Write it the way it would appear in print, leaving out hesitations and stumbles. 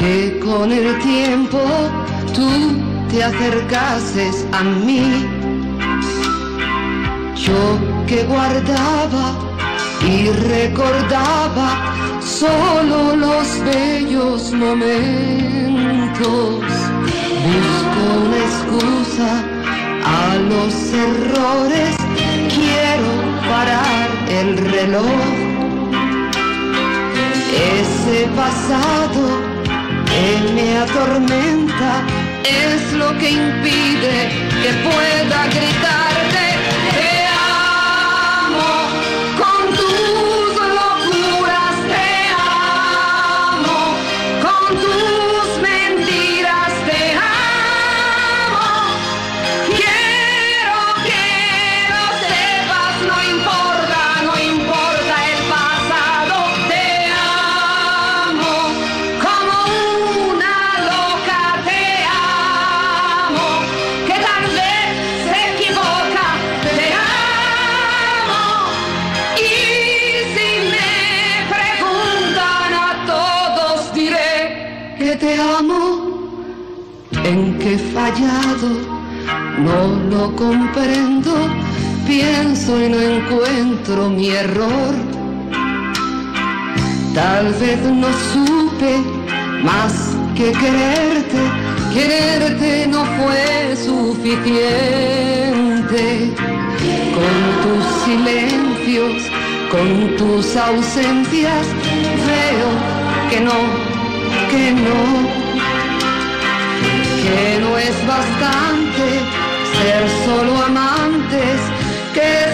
que con el tiempo tú te acercases a mí. Yo que guardaba y recordaba solo los bellos momentos. Busco una excusa a los errores, quiero parar el reloj. Ese pasado que me atormenta es lo que impide que pueda gritarte te amo. Con tus locuras te amo, con tus mentiras te amo. Quiero que lo sepas, no importa el pasado. Te amo como una loca, te amo, que tal vez se equivoca. Te amo, y si me preguntan a todos diré que te amo. ¿En qué he fallado? No lo comprendo, pienso y no encuentro mi error. Tal vez no supe más que quererte, quererte no fue suficiente. Con tus silencios, con tus ausencias, veo que no es bastante ser solo amantes, que